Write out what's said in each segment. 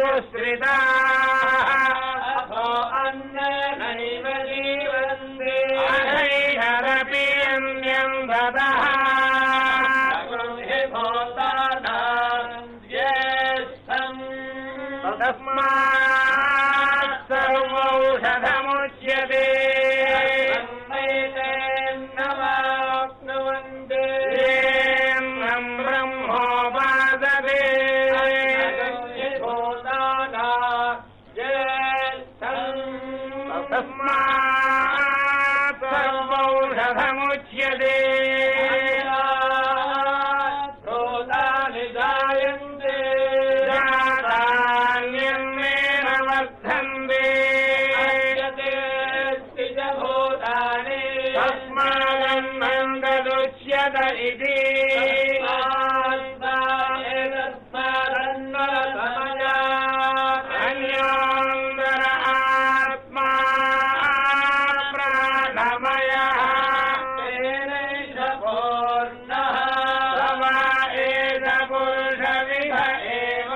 दुश्रिताः अथो अन्नेनैव जीवन्ति अनैरपि अन्यम् ददः तस्मात् सर्वौषधमुच्यते नवाप्नुवन्ति येन ब्रह्मोपासते तस्मात् सर्वौषधमुच्यते इति अन्योन्दर आत्मा प्राणमयः तेनैष पूर्णः स एष पुरुषविध एव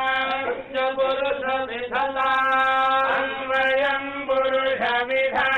पुरुषविधता अन्वयम् पुरुषविधः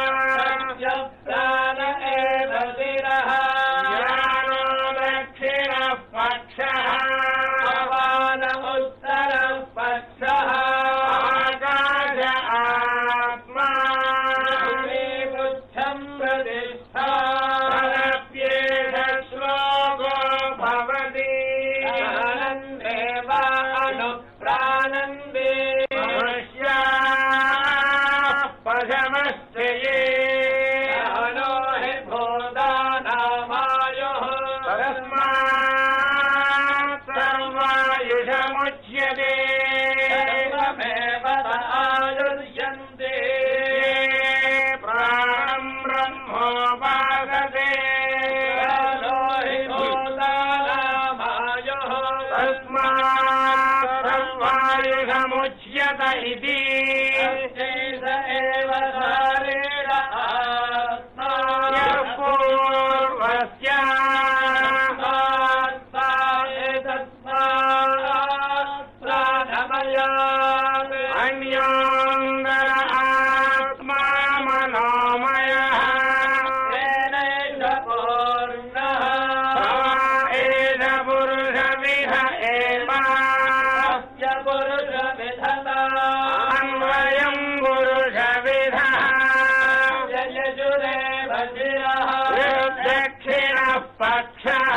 इति एव धारेण आत्मा पूर्वस्य अन्योन्दर आत्मा मनोमयः तेनैष पूर्णः एष पुरुषविध एव अन्वयम् पुरुषविधः दक्षिणः पक्षः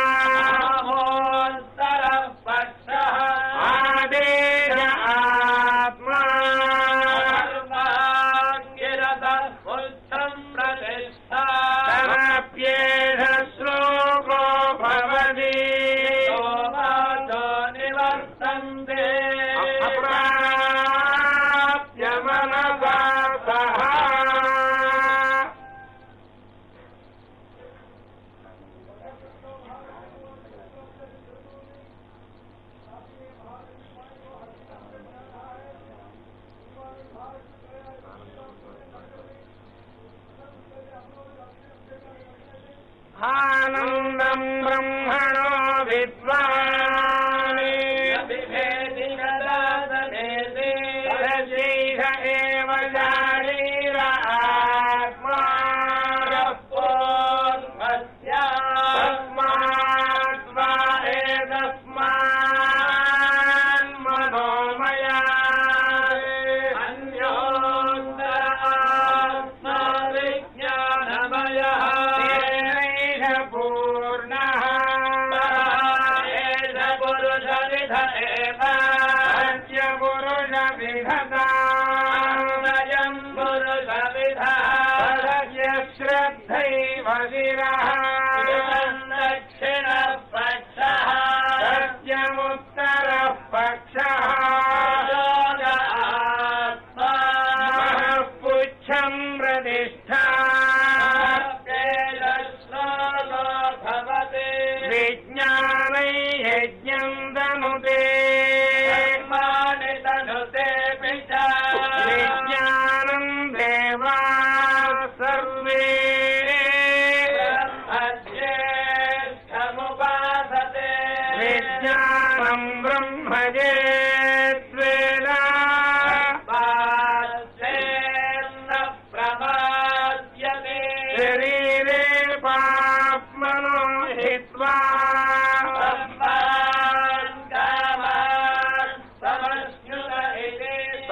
पक्षः आदेश आत्मा प्रतिष्ठा तदप्येष श्लोको भवति निवर्तन्ते आनन्दम् ब्रह्मणो विद्वान् तदशेष एव शारीर आत्मा तस्मात् वा एतस्मान् मनोमया अन्योन्दर आत्मा विज्ञानमयः पूर्णः एष पुरुषविध एव पुरुषविधता अयम् पुरुषविधः श्रद्धैव शिरः दक्षिणः पक्षः सत्यमुत्तरः पक्षः आत्मा पुच्छम् प्रतिष्ठा विज्ञानै यज्ञम् तनुते तनुते पिता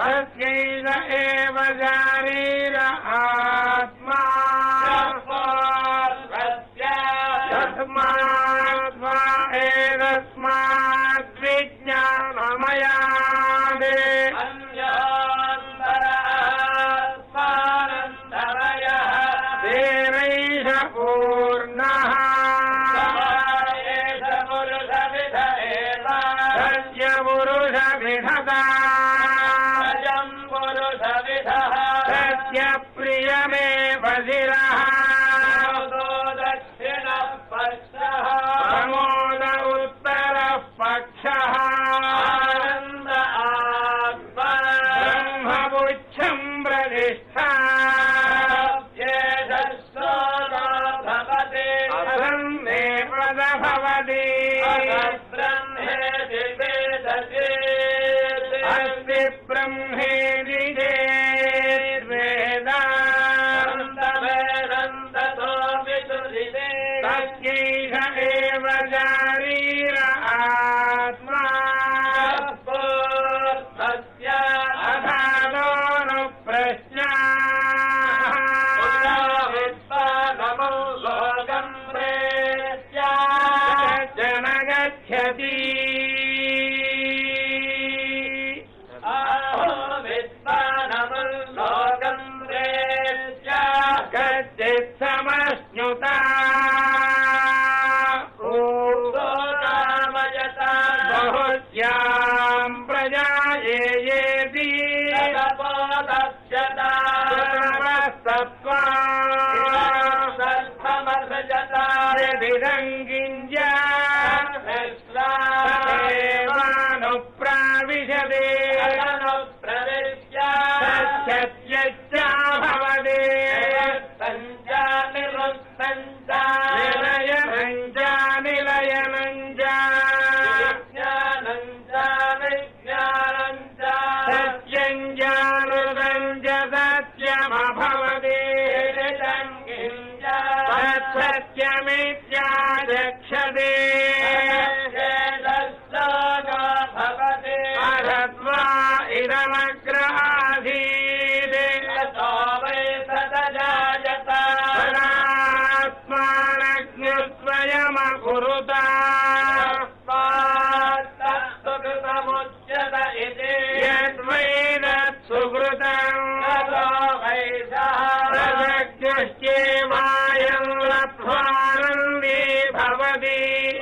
तस्यैष एव शारीर आत्मा तस्मात् वा एतस्मात् विज्ञानमयात् तेनैष पूर्णः तस्य पुरुषविधता तस्य प्रियमेव शिरः प्रमोद उत्तरः पक्षः ब्रह्मपुच्छम् प्रतिष्ठा असन्ने पद भवति अस्ति ब्रह्मेति चेद्वेद तस्यैष एव शारीर आत्मा अथातो नु प्रश्नाः न गच्छति कच्चित् समश्नुता बहुस्याम् प्रजायेति यदिदङ्गिञ्जानुप्राविशते तस्यच्चा भवति निलयनञ्च सत्यञ्जानुदञ्च सत्यमभवति तत्सत्यमित्याचक्षते अथवा इदमग्र आसीत् तदात्मानज्ञस्वयमकुरुत यद्वैदत् सुकृतम् प्रसज्ञश्चेवायम् लब्ध्वानन्दे भवति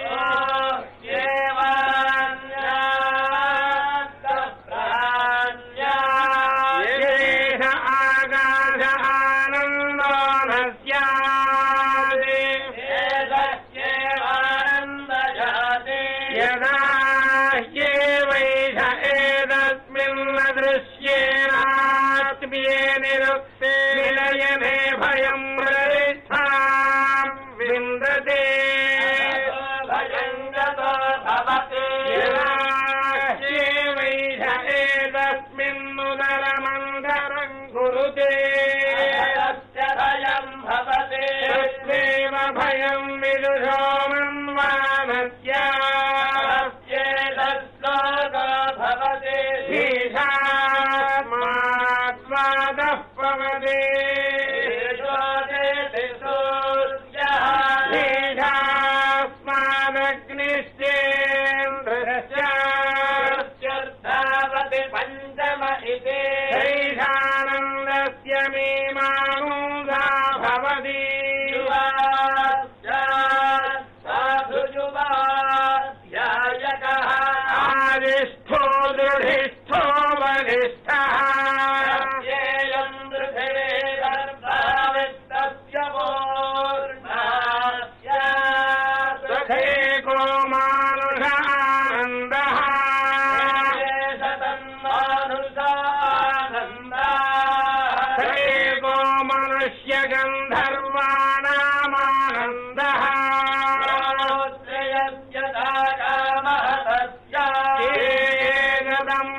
येष आकाश आनन्दो न स्यात् यदा ह्येवैष एतस्मिन्न दृश्येनात्म्ये निरुक्ते निलयने भयम् प्रतिष्ठाम् विन्दते यदा ह्येवैष एतस्मिन्नुदरमन्धरम् कुरुते तस्यैव भयम् विदुषो मन्वानस्य ईशात्मात्वादः पवते ईशानन्दस्य मीमांसा भवति आदिष्ठो दृढिष्ठो बलिष्ठः सखेको मानुष आनन्दः सखेको मनुष्यगन्धर्वाणामानन्दः एकदम्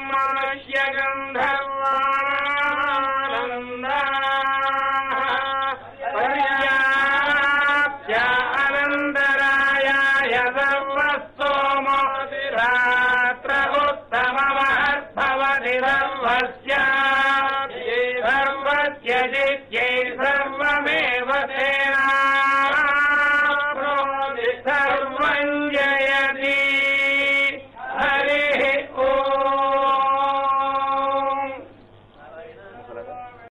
मनुष्यगन्धर्वाणानन्दः पर्याप्य अनन्तरायाय सर्वस्तोमो रात्र उत्तममहद्भवति सर्वस्याप्यै सर्वस्य जित्यै सर्वमेव तेनाप्नोति सर्वं जयति हरिः